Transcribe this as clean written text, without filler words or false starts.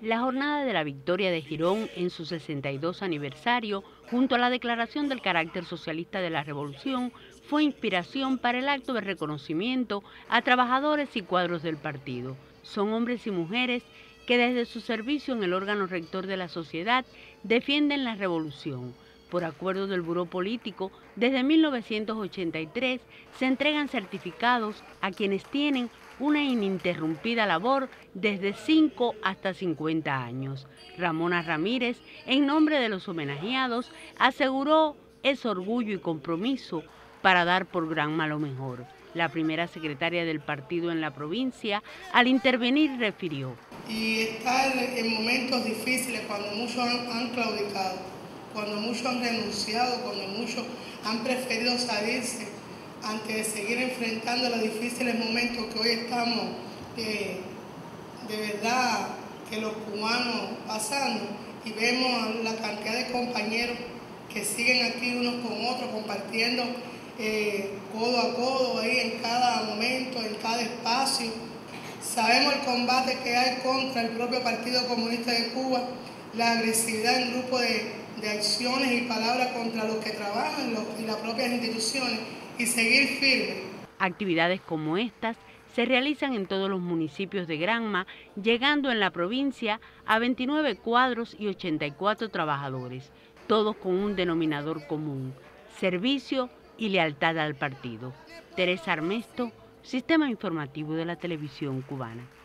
La jornada de la victoria de Girón en su 62 aniversario, junto a la declaración del carácter socialista de la revolución, fue inspiración para el acto de reconocimiento a trabajadores y cuadros del partido. Son hombres y mujeres que desde su servicio en el órgano rector de la sociedad defienden la revolución. Por acuerdo del Buró Político, desde 1983 se entregan certificados a quienes tienen una ininterrumpida labor desde 5 hasta 50 años. Ramona Ramírez, en nombre de los homenajeados, aseguró ese orgullo y compromiso para dar por Granma lo mejor. La primera secretaria del partido en la provincia, al intervenir, refirió: y estar en momentos difíciles, cuando muchos han claudicado, cuando muchos han renunciado, cuando muchos han preferido salirse antes de seguir enfrentando los difíciles momentos que hoy estamos, de verdad, que los cubanos pasando, y vemos la cantidad de compañeros que siguen aquí unos con otros, compartiendo codo a codo ahí en cada momento, en cada espacio. Sabemos el combate que hay contra el propio Partido Comunista de Cuba, la agresividad en grupo de acciones y palabras contra los que trabajan y las propias instituciones, y seguir firmes. Actividades como estas se realizan en todos los municipios de Granma, llegando en la provincia a 29 cuadros y 84 trabajadores, todos con un denominador común: servicio y lealtad al partido. Teresa Armesto, Sistema Informativo de la Televisión Cubana.